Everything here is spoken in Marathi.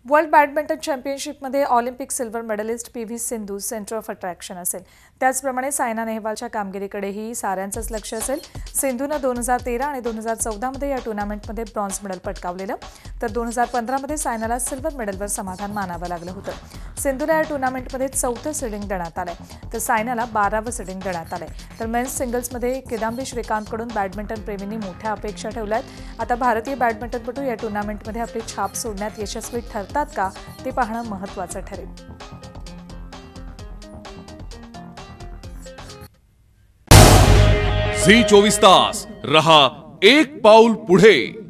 वर्ल्ड बॅडमिंटन चॅम्पियनशिपमध्ये Olympic silver medalist P V. Sindhu center of attraction असेल। त्याचप्रमाणे सायना नेहवालच्या कामगिरीकडेही साऱ्यांचंच लक्ष असेल। सिंधूनं 2013 आणि 2014 मध्ये या टुर्नामेंटमध्ये ब्रॉन्झ मेडल पटकावलेलं, तर 2015 मध्ये सायनाला सिल्वर मेडलवर समाधान मानावं लागलं होतं। सिंधूला या टुर्नामेंटमध्ये 4थं सीडिंग देण्यात आलंय, तर सायनाला 12वं सीडिंग देण्यात आलंय। तर मेन्स सिंगल्समध्ये किदांबी श्रीकांतकडून बॅडमिंटन प्रेमींनी मोठ्या अपेक्षा ठेवल्यात। आता भारतीय बॅडमिंटनपटू या टुर्नामेंटमध्ये आपली छाप सोडण्यात यशस्वी ठरतात का ते पाहणं महत्त्वाचं ठरेल। झी 24 तास रहा एक पाऊल पुढे।